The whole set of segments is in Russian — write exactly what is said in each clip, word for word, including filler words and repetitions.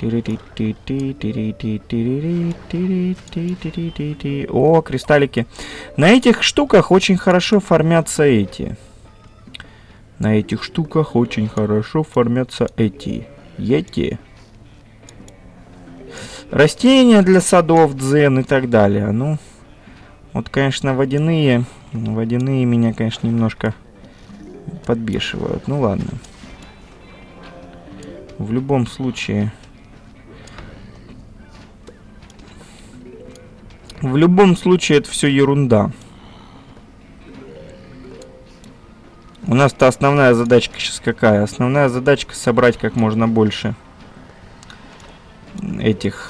О, кристаллики. На этих штуках очень хорошо формятся эти. На этих штуках очень хорошо формятся эти. Эти. Растения для садов, дзен и так далее. Ну, вот, конечно, водяные. Водяные меня, конечно, немножко подбешивают. Ну, ладно. В любом случае... В любом случае, это все ерунда. У нас-то основная задачка сейчас какая? Основная задачка собрать как можно больше этих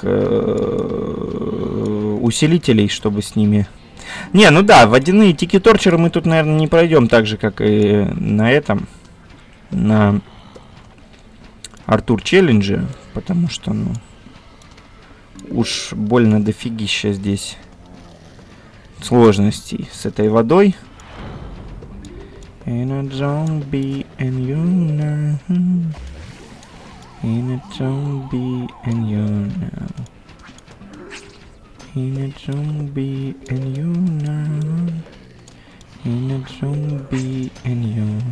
э, усилителей, чтобы с ними... Не, ну да, водяные тики-торчеры мы тут, наверное, не пройдем так же, как и на этом. На Артур Челлендже, потому что, ну... Уж больно дофигища здесь сложностей с этой водой. In a zombie and you know. In a zombie and you know. In a zombie and you know. In a zombie and you.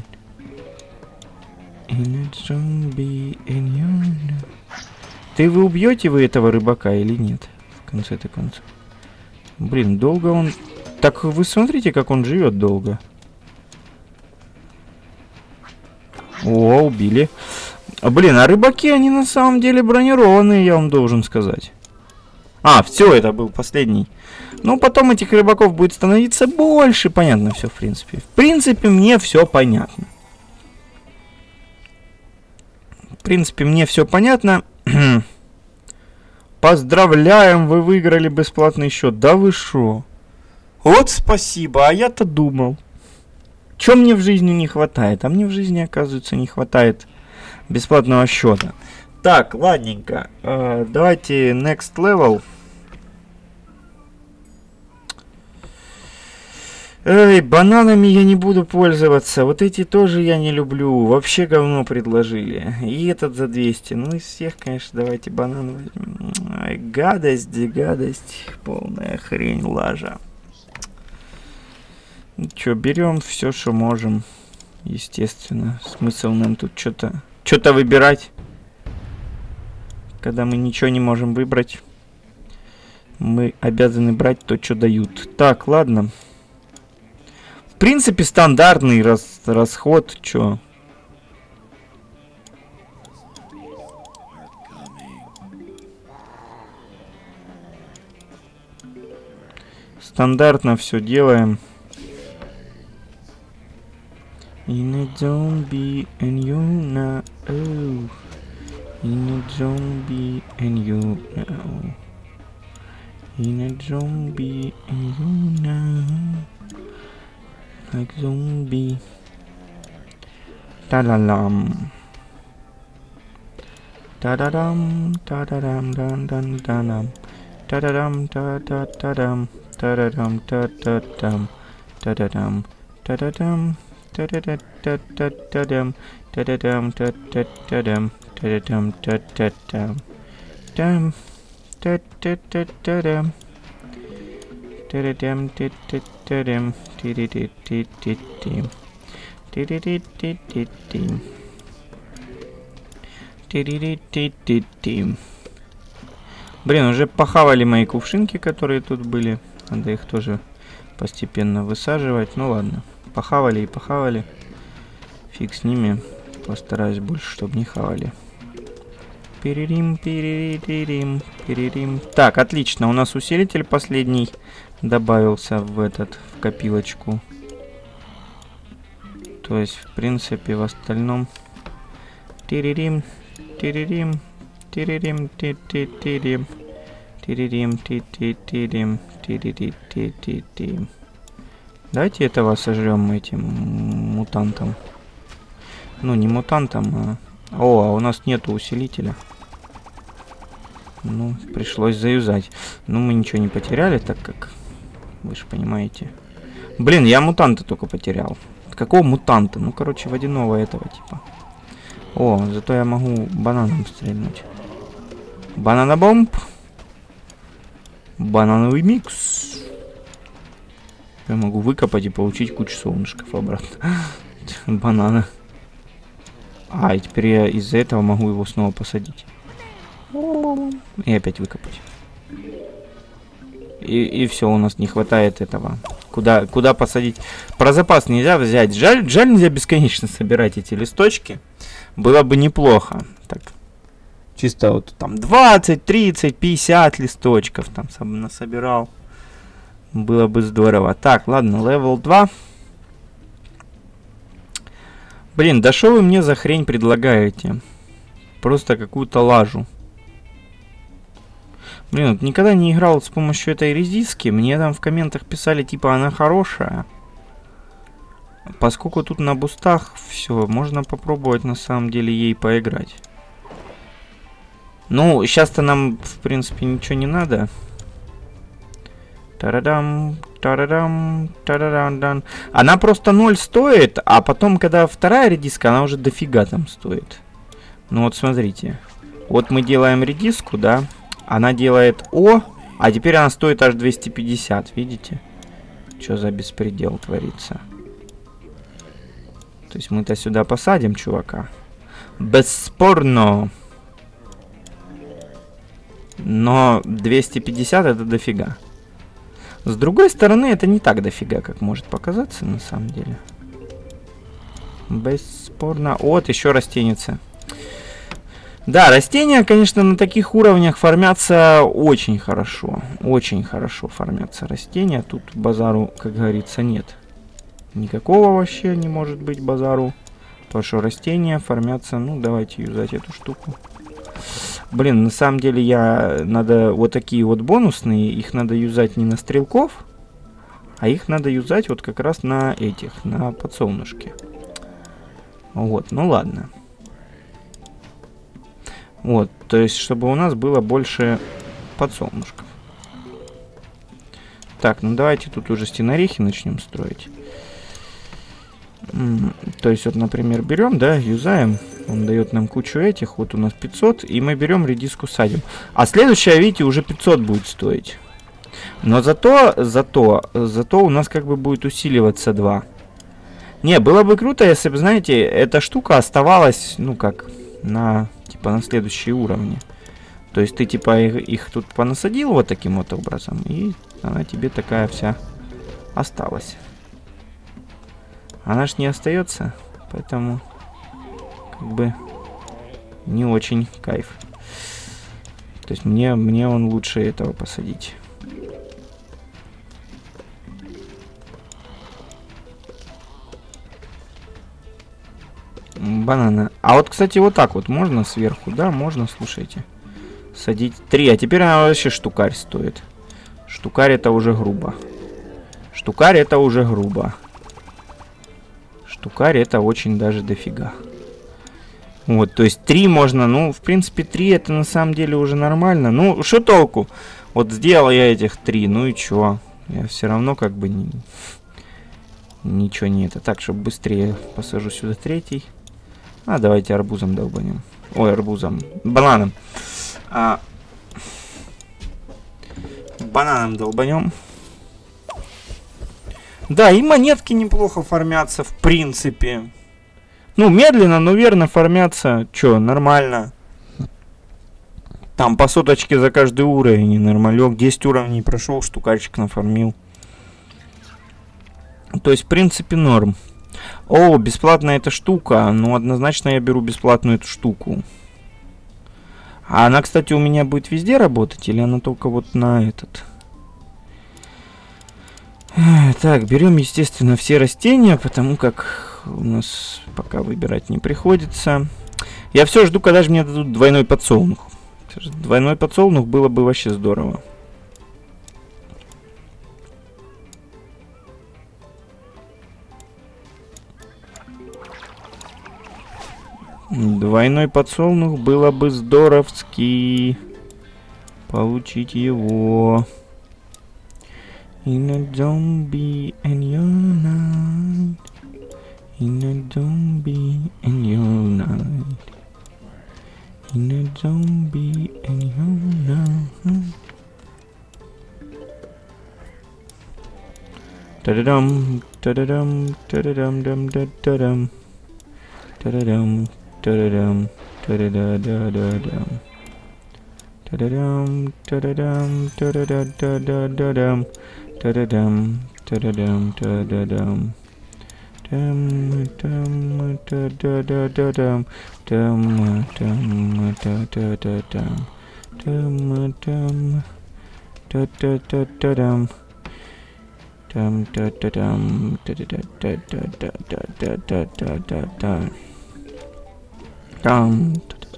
In a zombie and you know. Ты вы убьете вы этого рыбака или нет? В конце-то концов. Блин, долго он... Так вы смотрите, как он живет долго. О, убили. Блин, а рыбаки, они на самом деле бронированные, я вам должен сказать. А, все, это был последний. Ну, потом этих рыбаков будет становиться больше. Понятно все, в принципе. В принципе, мне все понятно. В принципе, мне все понятно. Поздравляем, вы выиграли бесплатный счет. Да вы шо? Вот спасибо, а я-то думал. Чё мне в жизни не хватает? А мне в жизни, оказывается, не хватает бесплатного счета. Так, ладненько. Э, давайте next level. Эй, бананами я не буду пользоваться. Вот эти тоже я не люблю. Вообще говно предложили. И этот за двести. Ну, из всех, конечно, давайте банан возьмем. Ай, гадость, гадость. Полная хрень, лажа. Ну, чё, берем все, что можем. Естественно. Смысл нам тут что-то... Что-то выбирать. Когда мы ничего не можем выбрать. Мы обязаны брать то, что дают. Так, ладно. В принципе, стандартный рас расход, чё. Стандартно все делаем. In a zombie and you know. In a zombie and you know. In a zombie and you know. Like zombie. Ta-da-lam. Ta-da-dam. Ta-da-dam. Dan-dan-dan-dam. Ta-da-dam. Ta-da-da-dam. Ta-da-dam. Ta-da-dam. Ta-da-dam. Ta-da-dam. Ta-da-da-da-da-da-dam. Ta-da-dam. Ta-da-da-dam. Ta-da-dam. Ta-da-dam. Dam. Ta-da-da-da-dam. Ta-da-dam. Ta-da-da-dam. Ти-ди-ди-ди-ди-ди. Ти-ди-ди-ди-ди-ди. Ти-ди-ди-ди-ди-ди. Блин, уже похавали мои кувшинки, которые тут были. Надо их тоже постепенно высаживать. Ну ладно. Похавали и похавали. Фиг с ними. Постараюсь больше, чтобы не хавали. Перерим, перерим, перерим. Так, отлично. У нас усилитель последний добавился в этот, в копилочку. То есть, в принципе, в остальном... Тиририм, тиририм, тиририм, тиририм, тиририм, тиририм, тиририм. Давайте этого сожрем этим мутантом. Ну, не мутантом, а... О, а у нас нету усилителя. Ну, пришлось заюзать. Ну, мы ничего не потеряли, так как... Вы же понимаете. Блин, я мутанта только потерял. Какого мутанта? Ну, короче, водяного этого типа. О, зато я могу бананом стрельнуть. Банана-бомб. Банановый микс. Я могу выкопать и получить кучу солнышков обратно. Банана. А, и теперь я из-за этого могу его снова посадить. И опять выкопать. И, и все, у нас не хватает этого. Куда, куда посадить? Про запас нельзя взять. Жаль, жаль, нельзя бесконечно собирать эти листочки. Было бы неплохо. Так. Чисто вот там двадцать, тридцать, пятьдесят листочков там насобирал. Было бы здорово. Так, ладно, левел два. Блин, да что вы мне за хрень предлагаете? Просто какую-то лажу. Блин, вот никогда не играл с помощью этой редиски. Мне там в комментах писали, типа, она хорошая. Поскольку тут на бустах все, можно попробовать на самом деле ей поиграть. Ну, сейчас-то нам, в принципе, ничего не надо. Тарадам, тарадам, тарадам. Она просто ноль стоит, а потом, когда вторая редиска, она уже дофига там стоит. Ну вот смотрите. Вот мы делаем редиску, да. Она делает О, а теперь она стоит аж двести пятьдесят, видите? Что за беспредел творится? То есть мы-то сюда посадим чувака. Бесспорно. Но двести пятьдесят это дофига. С другой стороны, это не так дофига, как может показаться на самом деле. Бесспорно. Вот, еще растеница. Да, растения, конечно, на таких уровнях фармятся очень хорошо. Очень хорошо фармятся растения. Тут базару, как говорится, нет. Никакого вообще не может быть базару. Потому что растения фармятся... Ну, давайте юзать эту штуку. Блин, на самом деле я... Надо вот такие вот бонусные. Их надо юзать не на стрелков. А их надо юзать вот как раз на этих. На подсолнушке. Вот, ну ладно. Вот, то есть, чтобы у нас было больше подсолнушков. Так, ну давайте тут уже стенорехи начнем строить. М-м, то есть, вот, например, берем, да, юзаем. Он дает нам кучу этих. Вот у нас пятьсот. И мы берем редиску, садим. А следующая, видите, уже пятьсот будет стоить. Но зато, зато, зато у нас как бы будет усиливаться два. Не, было бы круто, если бы, знаете, эта штука оставалась, ну как, на... Типа на следующие уровни. То есть ты типа их, их тут понасадил вот таким вот образом. И она тебе такая вся осталась. Она ж не остается. Поэтому как бы не очень кайф. То есть мне, мне он лучше этого посадить. Банана. А вот, кстати, вот так вот можно сверху, да? Можно, слушайте. Садить три. А теперь она вообще штукарь стоит. Штукарь это уже грубо. Штукарь это уже грубо. Штукарь это очень даже дофига. Вот, то есть три можно. Ну, в принципе, три это на самом деле уже нормально. Ну, что толку? Вот сделал я этих три. Ну и чё? Я все равно как бы не... Ничего не это. Так, чтобы быстрее посажу сюда третий. А, давайте арбузом долбанем. Ой, арбузом. Бананом. А, бананом долбанем. Да, и монетки неплохо формятся, в принципе. Ну, медленно, но верно формятся. Чё, нормально. Там по соточке за каждый уровень. Нормалек. десять уровней прошел, штукарчик нафармил. То есть, в принципе, норм. О, бесплатная эта штука. Ну, однозначно я беру бесплатную эту штуку. А она, кстати, у меня будет везде работать? Или она только вот на этот? Так, берем, естественно, все растения, потому как у нас пока выбирать не приходится. Я все жду, когда же мне дадут двойной подсолнух. Двойной подсолнух было бы вообще здорово. Двойной подсолнух было бы здоровски получить его. In a zombie and your night. In a zombie and your night. In a zombie anyhow now. Ta-da-dum, ta-da-dum, ta-da-dum, dum, da-da-dum. Ta-da-dum, ta-da-dum, ta-da-da-da-da-dum. Ta-da-dum, ta-da-dum, ta-da-da-da-da-da-dum. Ta-da-dum, ta-da-dum, ta-da-dum. Dum, dum, da-da-da-da-dum. Dum, dum, da-da-da-dum. Dum, dum, da-da-da-da-dum. Dum, da-da-dum, da-da-da-da-da-da-da-da-da-da. Dum,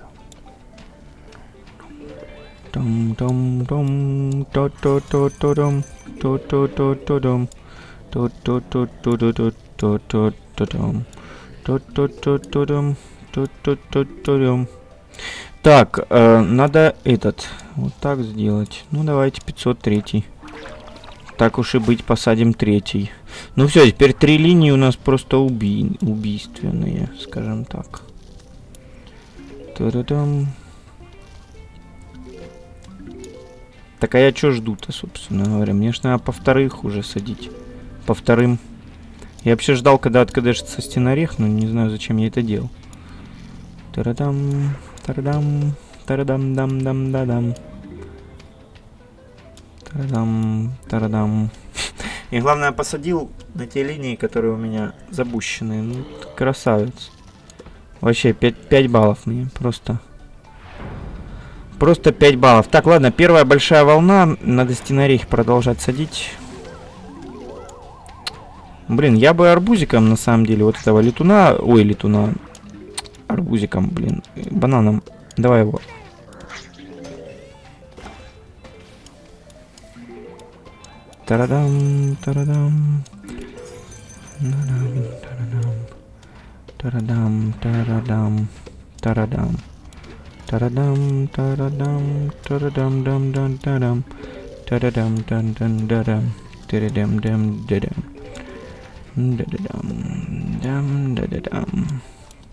dum, dum, dum, da da da da dum, da da da da dum, da da da da da da da da dum, da da da da dum, да да да да дум. Так, э, надо этот вот так сделать. Ну давайте пятьсот три. Так уж и быть, посадим третий. Ну все, теперь три линии у нас просто уби убийственные, скажем так. Та-да-дам. Так, а я что жду-то, собственно говоря? Мне ж надо по вторых уже садить. По вторым. Я вообще ждал, когда откадешится стенорех, но не знаю, зачем я это делал. Та-да-дам, та-да-дам, та-да-дам-дам-дам-да-дам. Та-да-дам, та-да-дам. И главное, посадил на те линии, которые у меня запущены. Ну, красавец. Вообще, пять баллов мне, просто... Просто пять баллов. Так, ладно, первая большая волна. Надо стенорейх продолжать садить. Блин, я бы арбузиком, на самом деле, вот этого летуна... Ой, летуна. Арбузиком, блин. Бананом. Давай его. Тарадам, тарадам. Тарадам, тарадам. Тарадам. Тарадам, тарадам, тарадам, дам, дам, тарадам, тарадам, дан, дан, дадам, тарадам, дам, дадам, дадам, дам, дадам.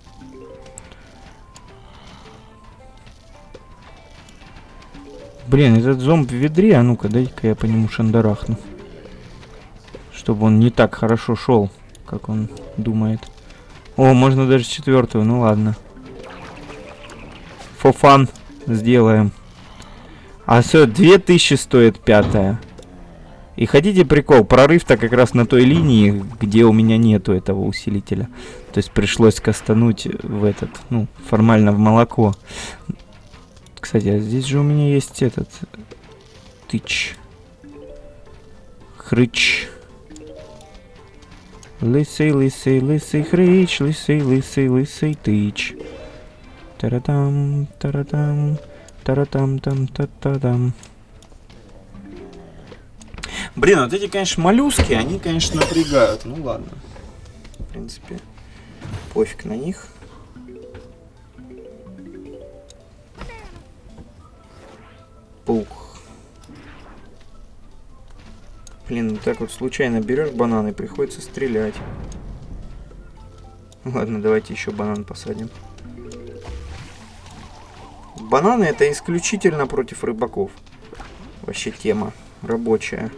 Блин, этот зомб в ведре, а ну-ка, дай-ка я по нему шандарахну. Чтобы он не так хорошо шел, как он думает. О, можно даже четвертую, ну ладно. For fun сделаем. А все, две тысячи стоит пятая. И хотите прикол? Прорыв-то как раз на той линии, где у меня нету этого усилителя. То есть пришлось кастануть в этот, ну, формально в молоко. Кстати, а здесь же у меня есть этот... Тыч. Хрыч. Лысый, лысый, лысый хрыч. Лысый, лысый, лысый тыч. Таратам, таратам, таратам, там, та-та-дам. Блин, вот эти, конечно, моллюски, они, конечно, напрягают. Ну ладно. В принципе, пофиг на них. Пух. Блин, вот так вот случайно берешь банан и приходится стрелять. Ладно, давайте еще банан посадим. Бананы это исключительно против рыбаков. Вообще тема рабочая.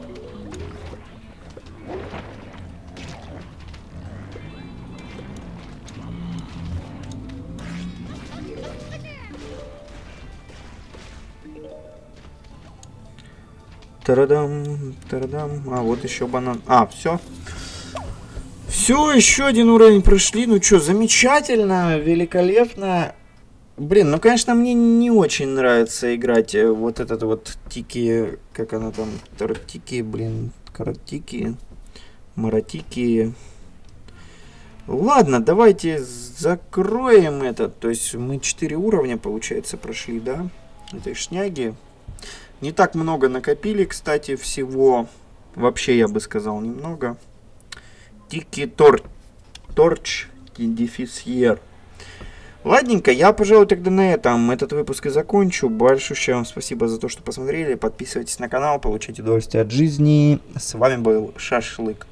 Тарадам, тарадам. А, вот еще банан. А, все. Все, еще один уровень прошли. Ну что, замечательно, великолепно. Блин, ну, конечно, мне не очень нравится играть вот этот вот тики, как она там, таратики, блин, каратики, маратики. Ладно, давайте закроем этот. То есть мы четыре уровня, получается, прошли, да, этой шняги. Не так много накопили, кстати, всего. Вообще, я бы сказал, немного. Тики тор... Торч дефисьер. Ладненько, я, пожалуй, тогда на этом этот выпуск и закончу. Большое вам спасибо за то, что посмотрели. Подписывайтесь на канал, получайте удовольствие от жизни. С вами был Шашлык.